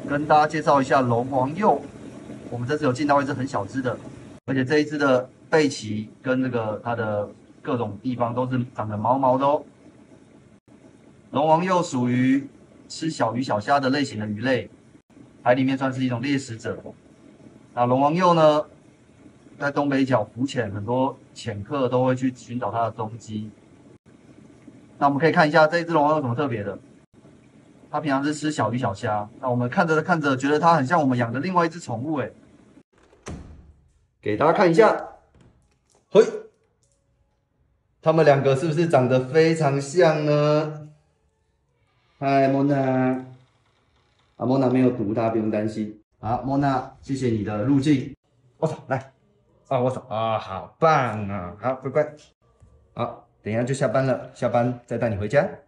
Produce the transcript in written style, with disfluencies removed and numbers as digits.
跟大家介绍一下龙王鼬。我们这次有进到一只很小只的，而且这一只的背鳍跟这个它的各种地方都是长得毛毛的哦。龙王鼬属于吃小鱼小虾的类型的鱼类，海里面算是一种猎食者。那龙王鼬呢，在东北角浮潜，很多潜客都会去寻找它的踪迹。那我们可以看一下这一只龙王鼬有什么特别的。它平常是吃小鱼小虾，那我们看着看着，觉得它很像我们养的另外一只宠物，给大家看一下，嘿，它们两个是不是长得非常像呢？嗨，莫娜，啊，莫娜没有毒，大家不用担心。好，莫娜，谢谢你的入镜，握手来，啊，握手啊，好棒啊，好，乖乖，好，等一下就下班了，下班再带你回家。